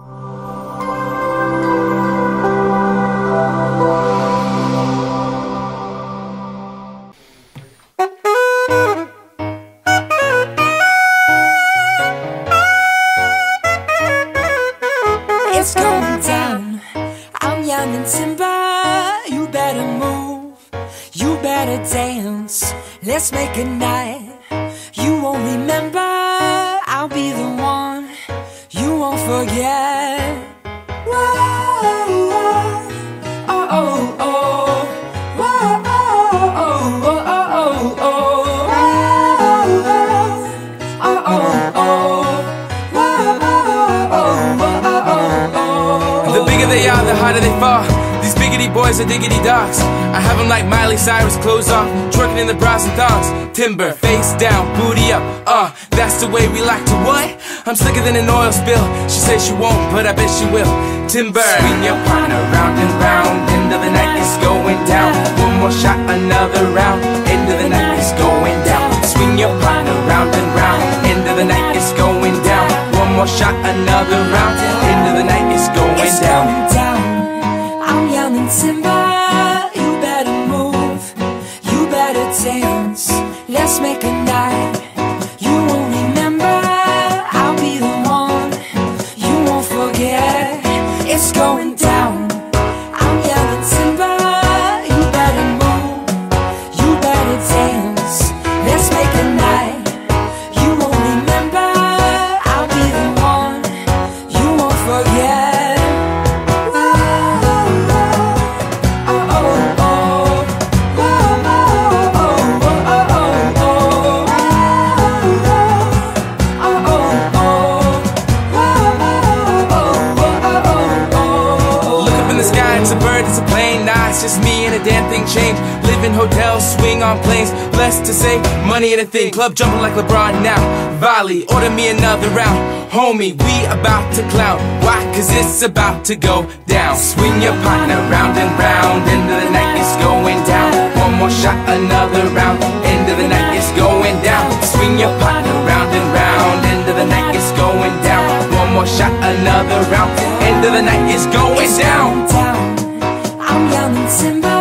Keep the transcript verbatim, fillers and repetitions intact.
It's going down. I'm young and timber. You better move. You better dance. Let's make a night you won't remember. I'll be the one you won't forget. Whoa, whoa, oh, oh, oh. Whoa, oh, oh, oh, oh, oh, oh, oh, oh, oh. The bigger they are, the harder they fall. These biggity boys are diggity dogs. I have them like Miley Cyrus, clothes off, twerking in the bras and thongs. Timber, face down, booty up, uh, that's the way we like to what? I'm slicker than an oil spill. She says she won't, but I bet she will. Timber, swing your partner round and round. End of the night is going down. One more shot, another round. End of the night is going down. Swing your partner round and round. End of the night is going down. One more shot, another round. End of the night is going It's down. going down. I'm young and timber. You better move. You better dance. Let's make a night you won't remember. I'll be the one you won't forget. It's going down. I'm young and timber. You better move. You better dance. Let's make a night you won't remember. I'll be the one you won't forget. It's a bird, it's a plane, nah, it's just me and a damn thing changed. Live in hotels, swing on planes, blessed to say, money ain't a thing. Club jumping like LeBron now, volley, order me another round. Homie, we about to clown, why? Cause it's about to go down. Swing your partner round and round, end of the night is going down. One more shot, another round, end of the night is going down. Swing your partner round and round, end of the night is going down. One more shot, another round, end of the night is going It's down. going down. I'm young and timber.